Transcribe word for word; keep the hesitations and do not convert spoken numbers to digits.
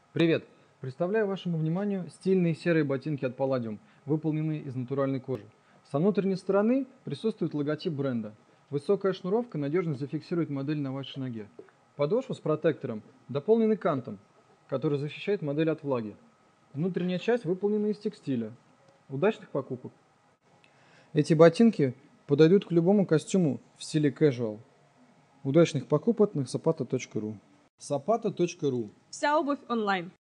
Привет! Представляю вашему вниманию стильные серые ботинки от Palladium, выполненные из натуральной кожи. Со внутренней стороны присутствует логотип бренда. Высокая шнуровка надежно зафиксирует модель на вашей ноге. Подошва с протектором дополнены кантом, который защищает модель от влаги. Внутренняя часть выполнена из текстиля. Удачных покупок! Эти ботинки подойдут к любому костюму в стиле casual. Удачных покупок на сапата точка ру. сапата точка ру. Вся обувь онлайн.